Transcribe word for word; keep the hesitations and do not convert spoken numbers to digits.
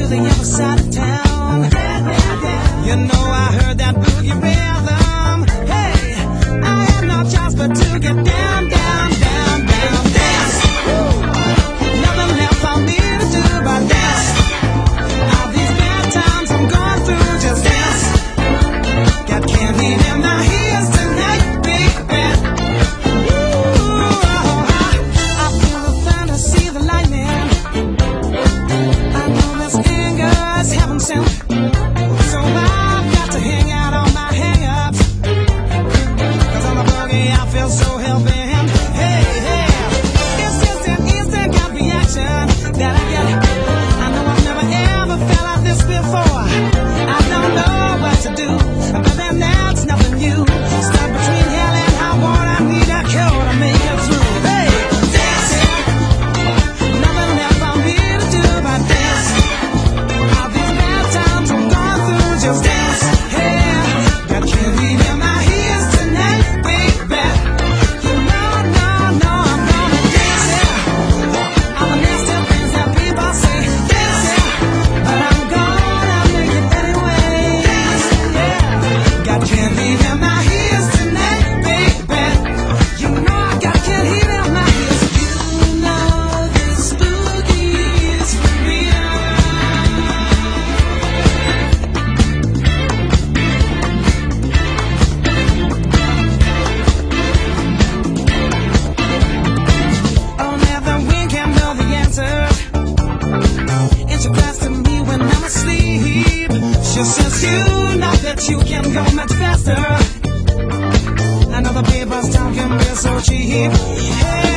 the other side of town. You know I heard that boogie rhythm. Hey, I had no choice but to get down, down, down, down, dance. Nothing left for me to do but dance. All these bad times I'm going through, just dance. Got candy in my ears tonight, baby. Ooh, I feel the thunder, see the lightning. I know this anger is heaven sent. So I've got to hang out on my hang-ups. Cause on the boogie I feel so hell-bent. Hey, hey, it's just an instant gut reaction that I get. I know I've never ever felt like this before. I don't know what to do, but then that's nothing new. Stuck between hell and high water, I need a cure to make it through. Hey, dancing, nothing left for me to do but dance. All these bad times I'm going through, just dance. Hey, got candy in my ears tonight, baby. You know, no, no, I'm gonna dance, yeah. All the nasty things that people say, dance, yeah. But I'm gonna make it anyway. Dance, yeah. Got candy in my ears tonight, baby. You know I got candy in my ears. You know this boogie is for real. Oh, never we can know the answers. And she cries to me when I'm asleep. She says you know that you can go much faster. I know the people's talking real so cheap. Hey,